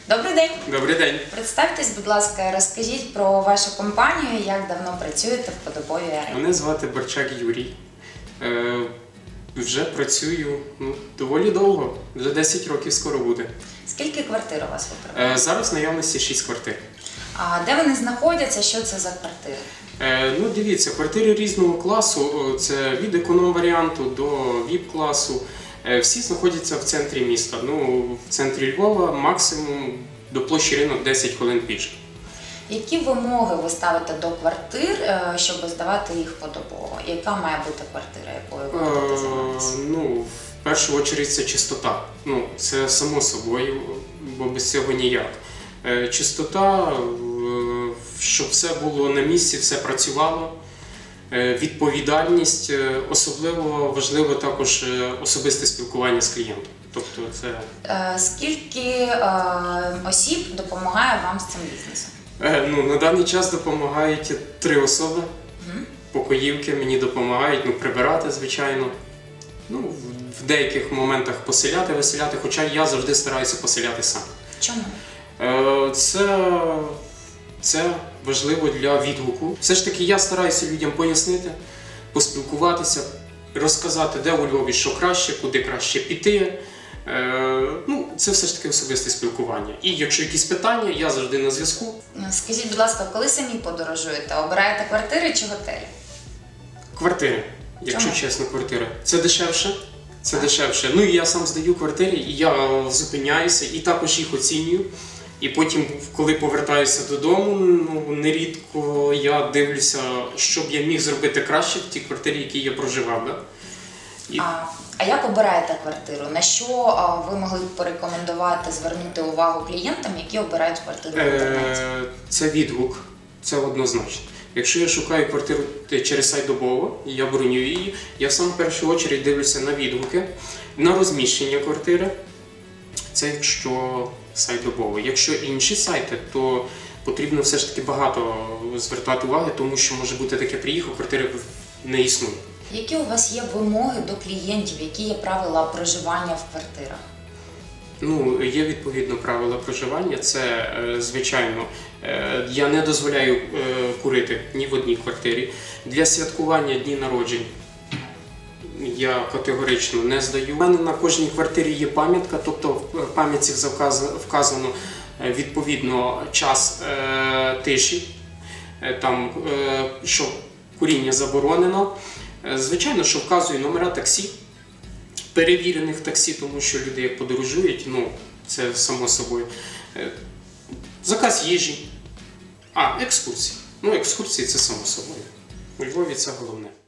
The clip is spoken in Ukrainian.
Добрий день. Добрий день. Представтесь, будь ласка, розкажіть про вашу компанію, як давно працюєте в подобовій арені. Мене звати Борчак Юрій. Вже працюю доволі довго, вже 10 років скоро буде. Скільки квартир у вас в управлінні? Зараз в наявності 6 квартир. А де вони знаходяться, що це за квартири? Дивіться, квартири різного класу, це від економ-варіанту до ВІП-класу. Всі знаходяться в центрі міста. В центрі Львова максимум до площі Ринок 10 хвилин пішки. Які вимоги ви ставите до квартир, щоб здавати їх подобово? Яка має бути квартира, якою ви будете займатися? В першу чергу це чистота. Це само собою, бо без цього ніяк. Чистота, щоб все було на місці, все працювало. Відповідальність, особливо важливо також особисте спілкування з клієнтом. Тобто це... Скільки осіб допомагає вам з цим бізнесом? На даний час допомагають 3 особи. Покоївки мені допомагають прибирати, звичайно. В деяких моментах поселяти, виселяти, хоча я завжди стараюся поселяти сам. Чому? Це важливо для відгуку. Все ж таки я стараюся людям пояснити, поспілкуватися, розказати, де у Львові що краще, куди краще піти. Це все ж таки особисте спілкування. І якщо якісь питання, я завжди на зв'язку. Скажіть, будь ласка, коли самі подорожуєте, обираєте квартири чи готелі? Квартири, якщо чесно, квартири. Це дешевше. Це дешевше. І я сам здаю квартири, і я зупиняюся, і також їх оцінюю. І потім, коли повертаюся додому, нерідко я дивлюся, що б я міг зробити краще в тій квартирі, в якій я проживав. Да? А як обираєте квартиру? На що ви могли б порекомендувати звернути увагу клієнтам, які обирають квартиру в інтернеті? Це відгук, це однозначно. Якщо я шукаю квартиру через сайт Добово, і я бронюю її, я в саму першу чергу дивлюся на відгуки, на розміщення квартири. Це якщо сайт Добово. Якщо інші сайти, то потрібно все ж таки багато звертати уваги, тому що може бути таке: приїхав, квартири не існує. Які у вас є вимоги до клієнтів, які є правила проживання в квартирах? Є відповідно правила проживання. Це, звичайно, я не дозволяю курити ні в одній квартирі. Для святкування дні народжень я категорично не здаю. У мене на кожній квартирі є пам'ятка, тобто в пам'ятці вказано відповідно час тиші, що куріння заборонено. Звичайно, що вказую номера таксі, перевірених таксі, тому що люди як подорожують, це само собою. Заказ їжі, екскурсії. Екскурсії це само собою. У Львові це головне.